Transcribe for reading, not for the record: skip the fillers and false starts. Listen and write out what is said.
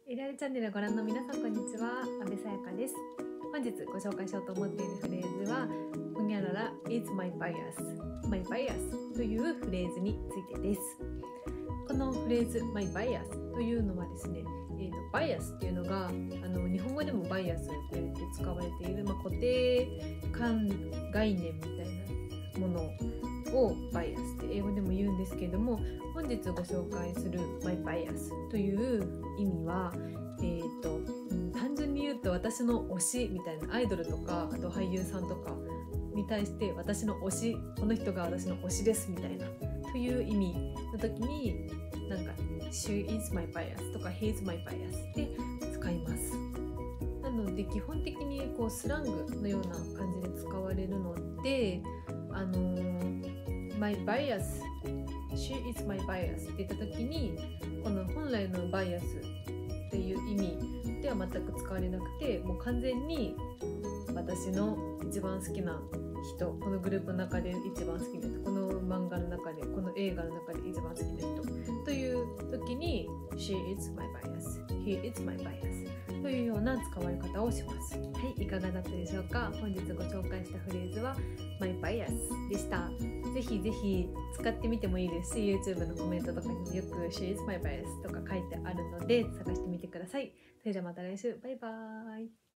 イライラチャンネルをご覧の皆さん、こんにちは。阿部さやかです。本日ご紹介しようと思っているフレーズはほにゃらら is my bias というフレーズについてです。このフレーズ my bias というのはですね、バイアスっていうのが日本語でもバイアスと言って使われている、固定概念みたいなものをバイアスって英語でも言うんですけれども、本日ご紹介する my bias という意味は、単純に言うと私の推しみたいな、アイドルとかあと俳優さんとかに対して私の推し、この人が私の推しですみたいなという意味の時に、なんか She is my bias とか He is my bias で使います。なので基本的にこうスラングのような感じで使われるので、my bias She is my bias って言った時に、この本来のバイアスっていう意味では全く使われなくて、もう完全に私の一番好きな人、このグループの中で一番好きな人、この漫画の中で、この映画の中で一番好きな人という時に She is my bias He is my bias というような使われ方をします。はい、いかがだったでしょうか。本日ご紹介したフレーズは my bias でした。ぜひぜひ使ってみてもいいですし、 YouTube のコメントとかにもよく She is my bias とか書いてあるので探してみてください。それではまた来週、バイバーイ。